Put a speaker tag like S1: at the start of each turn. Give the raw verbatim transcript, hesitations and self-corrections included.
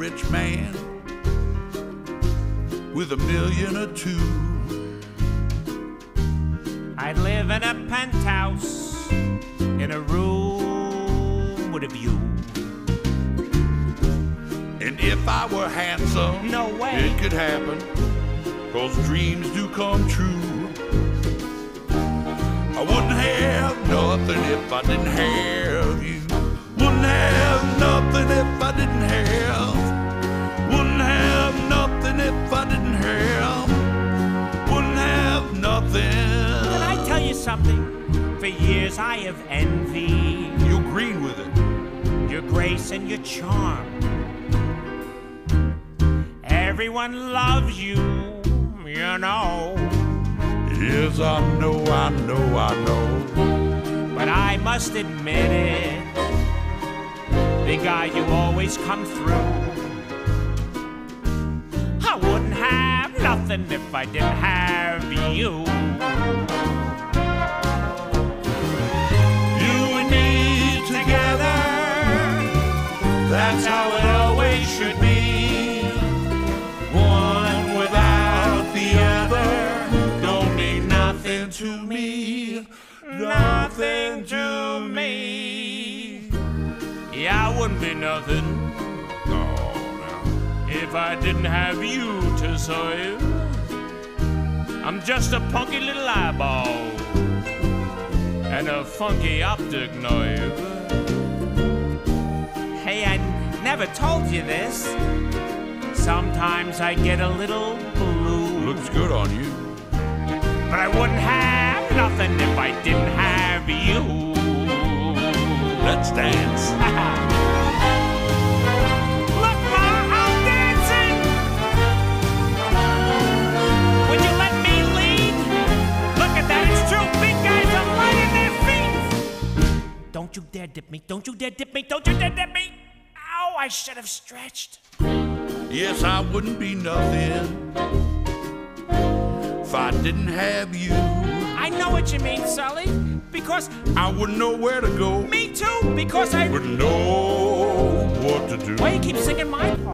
S1: rich man with a million or two.
S2: I'd live in a penthouse in a room with a view.
S1: And if I were handsome,
S2: no way
S1: it could happen, 'cause dreams do come true. I wouldn't have nothing if I didn't have you. Wouldn't have nothing if I didn't have. Wouldn't have nothing if I didn't have. Wouldn't have nothing.
S2: Can I tell you something? For years I have envied
S1: you green with it,
S2: your grace and your charm. Everyone loves you, you know.
S1: Yes, I know, I know, I know.
S2: But I must admit it, big guy, you always come through. I wouldn't have nothing if I didn't have you.
S1: You and me together, that's how it always should be. One without the other don't mean nothing to me. Nothing to me.
S2: Yeah, I wouldn't be nothing
S1: No, no.
S2: if I didn't have you to serve. I'm just a punky little eyeball and a funky optic nerve. Hey, I never told you this. Sometimes I get a little blue.
S1: Looks good on you.
S2: But I wouldn't have nothing if I didn't have you.
S1: Let's dance.
S2: Look, Ma, I'm dancing. Would you let me lead? Look at that, it's true. Big guys are lighting their feet. Don't you dare dip me. Don't you dare dip me. Don't you dare dip me. Ow, I should have stretched.
S1: Yes, I wouldn't be nothing if I didn't have you.
S2: I know what you mean, Sully. Because
S1: I wouldn't know where to go.
S2: me too. Because I
S1: Wouldn't know what to do.
S2: Why you keep singing my part?